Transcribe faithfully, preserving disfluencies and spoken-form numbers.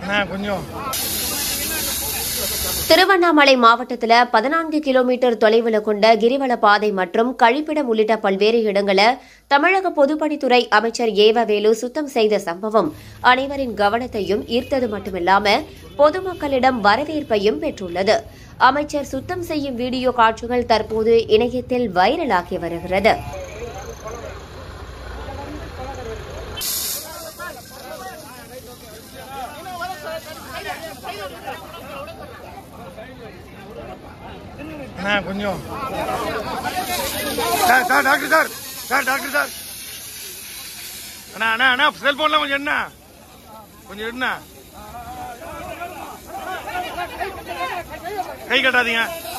திருவண்ணாமலை மாவட்டத்தில் பதினான்கு கிலோமீட்டர் தொலைவில் கொண்ட கிரிவல பாதை மற்றும் கழிப்பிடம் உள்ளிட்ட பல்வேறு இடங்களை தமிழக பொதுப்பணித்துறை அமைச்சர் எ.வ.வ. வேலு சுத்தம் செய்த சம்பவம் அனைவரின் கவனத்தையும் ஈர்த்தது மட்டுமில்லாம பொதுமக்களிடம் வரவேற்பையும் பெற்றுள்ளது. அமைச்சர் சுத்தம் செய்யும் வீடியோ காட்சிகள் தற்போது இணையத்தில் வைரலாகி வருகிறது. கொஞ்சம் sir sir doctor sir sir doctor sir அண்ணா அண்ணா அண்ணா செல்போன்லாம் கொஞ்சம் என்ன கொஞ்சம் என்ன கை கட்டாதீங்க.